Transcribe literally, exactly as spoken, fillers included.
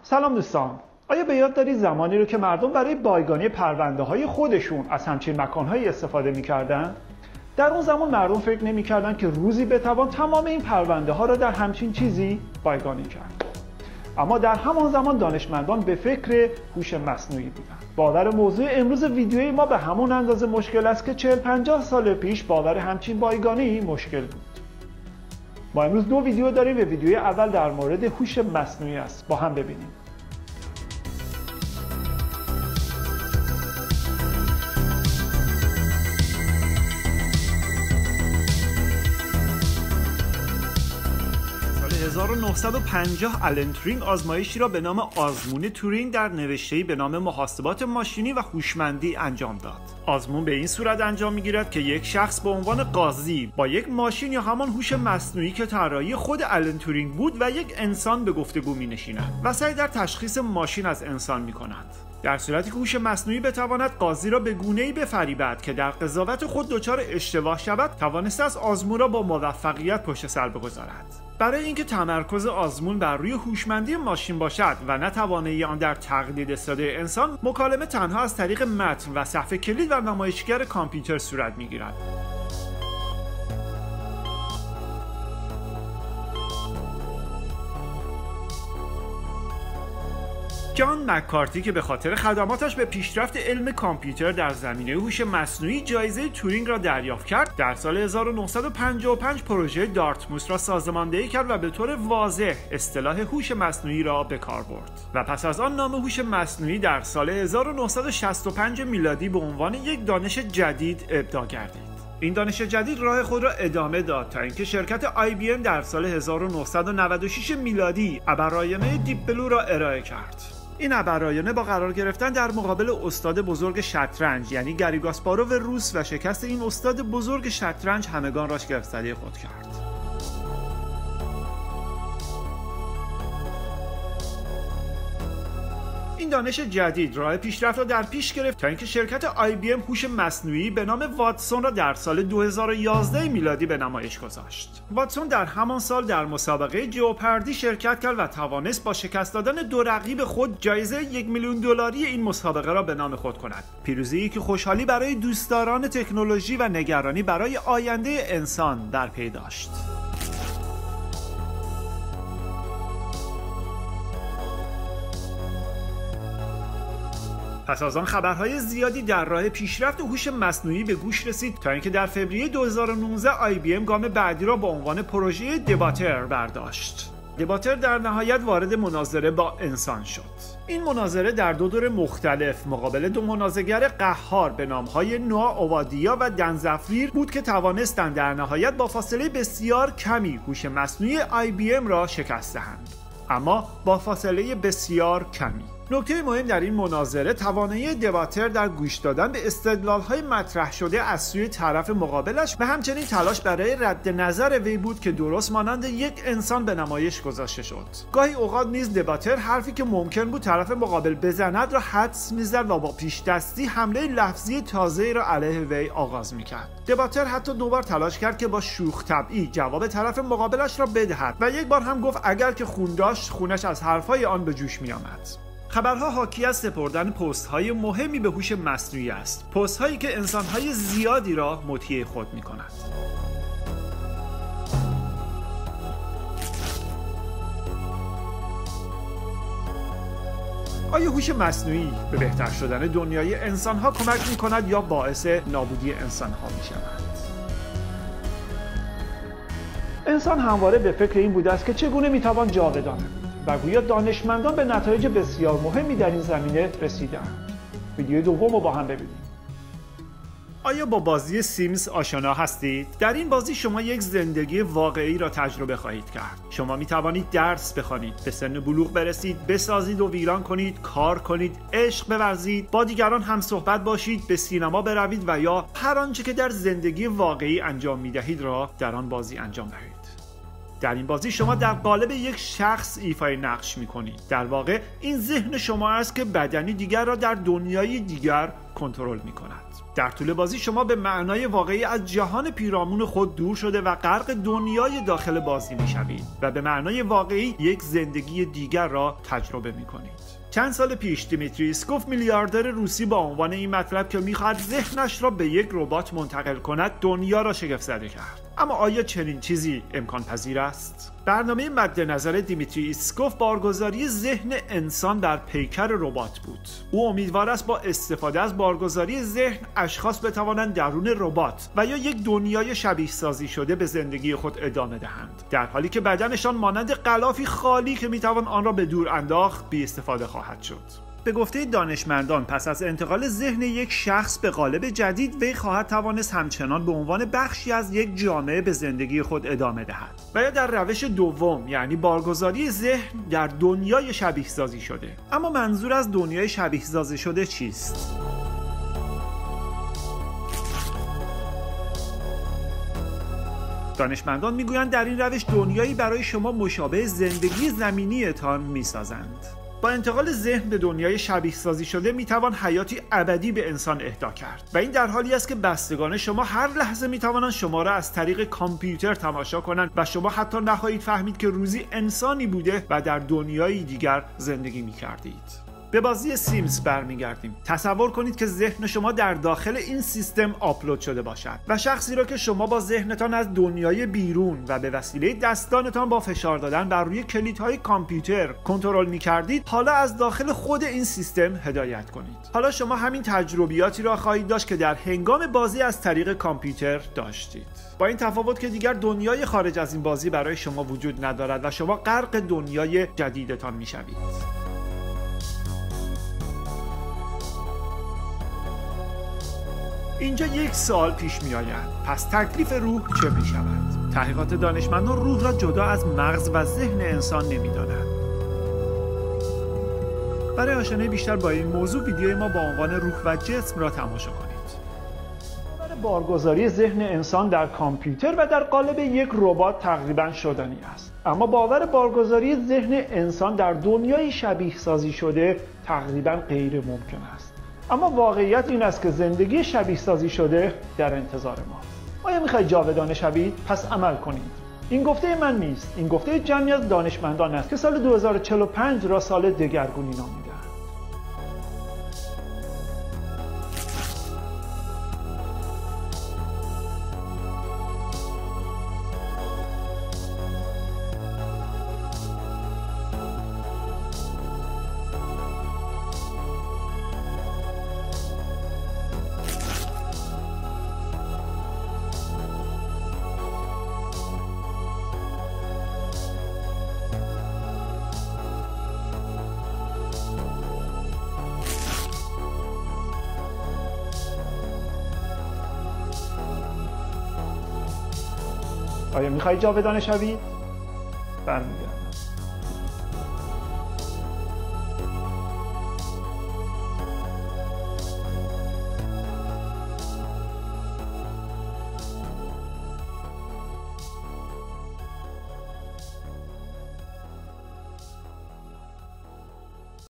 سلام دوستان، آیا به یاد دارید زمانی رو که مردم برای بایگانی پرونده های خودشون از همچین مکانهایی استفاده میکردن؟ در اون زمان مردم فکر نمیکردن که روزی بتوان تمام این پرونده ها را در همچین چیزی بایگانی کرد. اما در همان زمان دانشمندان به فکر هوش مصنوعی بودند. باور موضوع امروز ویدیوی ما به همون اندازه مشکل است که چهل پنجاه سال پیش باور همچین بایگانی مشکل بود. ما امروز دو ویدیو داریم و ویدیوی اول در مورد هوش مصنوعی است. با هم ببینیم. هزار و نهصد و پنجاه آلن تورینگ آزمایشی را به نام آزمون تورینگ در نوشته‌ای به نام محاسبات ماشینی و هوشمندی انجام داد. آزمون به این صورت انجام می‌گیرد که یک شخص به عنوان قاضی با یک ماشین یا همان هوش مصنوعی که طراحی خود آلن تورینگ بود و یک انسان به گفتگو می‌نشیند و سعی در تشخیص ماشین از انسان می‌کند. در صورتی که هوش مصنوعی بتواند قاضی را به گونه‌ای بفریبد که در قضاوت خود دچار اشتباه شود، توانسته است آزمون را با موفقیت پشت سر بگذارد. برای اینکه تمرکز آزمون بر روی هوشمندی ماشین باشد و نه توانایی آن در تقلید صدای انسان، مکالمه تنها از طریق متن و صفحه کلید و نمایشگر کامپیوتر صورت می‌گیرد. جان مککارتی که به خاطر خدماتش به پیشرفت علم کامپیوتر در زمینه هوش مصنوعی جایزه تورینگ را دریافت کرد، در سال هزار و نهصد و پنجاه و پنج پروژه دارتموس را سازماندهی کرد و به طور واضح اصطلاح هوش مصنوعی را به کار برد و پس از آن نام هوش مصنوعی در سال هزار و نهصد و شصت و پنج میلادی به عنوان یک دانش جدید ابداع گردید. این دانش جدید راه خود را ادامه داد تا اینکه شرکت آی بی ام در سال هزار و نهصد و نود و شش میلادی ابرآینه دیپ بلو را ارائه کرد. این ابرآینه با قرار گرفتن در مقابل استاد بزرگ شطرنج یعنی گری کاسپاروو روس و شکست این استاد بزرگ شطرنج همگان را شگفت‌زده خود کرد. این دانش جدید راه پیشرفت را در پیش گرفت تا اینکه شرکت آی بی ام هوش مصنوعی به نام واتسون را در سال دو هزار و یازده میلادی به نمایش گذاشت. واتسون در همان سال در مسابقه جئوپردی شرکت کرد و توانست با شکست دادن دو رقیب خود جایزه یک میلیون دلاری این مسابقه را به نام خود کند. پیروزی که خوشحالی برای دوستداران تکنولوژی و نگرانی برای آینده انسان در پی داشت. پس از آن خبرهای زیادی در راه پیشرفت هوش مصنوعی به گوش رسید تا اینکه در فوریه دو هزار و نوزده آی بی ام گام بعدی را با عنوان پروژه دباتر برداشت. دباتر در نهایت وارد مناظره با انسان شد. این مناظره در دو دور مختلف مقابل دو منازعگر قهار به نامهای نوآ اوادیا و دن زفیر بود که توانستند در نهایت با فاصله بسیار کمی هوش مصنوعی آی بی ام را شکست دهند، اما با فاصله بسیار کمی. نکته مهم در این مناظره توانایی دباتر در گوش دادن به استدلال‌های مطرح شده از سوی طرف مقابلش و همچنین تلاش برای رد نظر وی بود که درست مانند یک انسان به نمایش گذاشته شد. گاهی اوقات نیز دباتر حرفی که ممکن بود طرف مقابل بزند را حدس می‌زد و با پیش دستی حمله لفظی تازه‌ای را علیه وی آغاز می‌کرد. دباتر حتی دو بار تلاش کرد که با شوخ طبعی جواب طرف مقابلش را بدهد و یک بار هم گفت اگر که خون داشت خونش از حرف‌های آن به جوش می‌آمد. خبرها حاکی از سپردن پست‌های مهمی به هوش مصنوعی است، پست‌هایی که انسان‌های زیادی را مطیع خود می‌کند. آیا هوش مصنوعی به بهتر شدن دنیای انسان‌ها کمک می‌کند یا باعث نابودی انسان‌ها می‌شود؟ انسان همواره به فکر این بوده است که چگونه می‌توان جاودانه بود و گویا دانشمندان به نتایج بسیار مهمی در این زمینه رسیدند. ویدیو دوم رو با هم ببینیم. آیا با بازی سیمز آشنا هستید؟ در این بازی شما یک زندگی واقعی را تجربه خواهید کرد. شما می توانید درس بخوانید، به سن بلوغ برسید، بسازید و ویران کنید، کار کنید، عشق بورزید، با دیگران هم صحبت باشید، به سینما بروید و یا هر آنچه که در زندگی واقعی انجام می دهید را در آن بازی انجام دهید. در این بازی شما در قالب یک شخص ایفای نقش می‌کنید. در واقع این ذهن شما است که بدنی دیگر را در دنیای دیگر کنترل می‌کند. در طول بازی شما به معنای واقعی از جهان پیرامون خود دور شده و غرق دنیای داخل بازی میشوید و به معنای واقعی یک زندگی دیگر را تجربه میکنید. چند سال پیش دیمیتری اسکوف میلیاردر روسی با عنوان این مطلب که میخواهد ذهنش را به یک ربات منتقل کند دنیا را شگفت زده کرد. اما آیا چنین چیزی امکان پذیر است؟ برنامه مد نظر دیمیتری اسکوف بارگذاری ذهن انسان در پیکر ربات بود. او امیدوار است با استفاده از بارگذاری ذهن اشخاص بتوانند درون ربات و یا یک دنیای شبیه سازی شده به زندگی خود ادامه دهند، در حالی که بدنشان مانند غلافی خالی که میتوان آن را به دور انداخت بی استفاده خواهد شد. به گفته دانشمندان پس از انتقال ذهن یک شخص به قالب جدید، وی خواهد توانست همچنان به عنوان بخشی از یک جامعه به زندگی خود ادامه دهد و یا در روش دوم، یعنی بارگذاری ذهن در دنیای شبیه سازی شده. اما منظور از دنیای شبیه سازی شده چیست؟ دانشمندان میگویند در این روش دنیایی برای شما مشابه زندگی زمینیتان میسازند. با انتقال ذهن به دنیای شبیه سازی شده میتوان حیاتی ابدی به انسان اهدا کرد و این در حالی است که بستگان شما هر لحظه میتوانند شما را از طریق کامپیوتر تماشا کنند و شما حتی نخواهید فهمید که روزی انسانی بوده و در دنیای دیگر زندگی میکردید. به بازی سیمز برمیگردیم. تصور کنید که ذهن شما در داخل این سیستم آپلود شده باشد و شخصی را که شما با ذهنتان از دنیای بیرون و به وسیله دستانتان با فشار دادن بر روی کلیدهای کامپیوتر کنترل می‌کردید، حالا از داخل خود این سیستم هدایت کنید. حالا شما همین تجربیاتی را خواهید داشت که در هنگام بازی از طریق کامپیوتر داشتید، با این تفاوت که دیگر دنیای خارج از این بازی برای شما وجود ندارد و شما غرق دنیای جدیدتان می‌شوید. اینجا یک سوال پیش می آید. پس تکلیف روح چه می شود؟ تحقیقات دانشمندان روح را جدا از مغز و ذهن انسان نمی دانند. برای آشنایی بیشتر با این موضوع ویدیوی ما با عنوان روح و جسم را تماشا کنید. برای بارگذاری ذهن انسان در کامپیوتر و در قالب یک ربات تقریبا شدنی است. اما باور بارگذاری ذهن انسان در دنیای شبیه سازی شده تقریبا غیر ممکن است. اما واقعیت این است که زندگی شبیه سازی شده در انتظار ما. آیا میخواید جاودانه شوید؟ پس عمل کنید. این گفته من نیست، این گفته جمعی از دانشمندان است که سال دو هزار و چهل و پنج را سال دگرگونی نامیدند. آیا میخواهید جاودانه شوید؟ برمیگردم.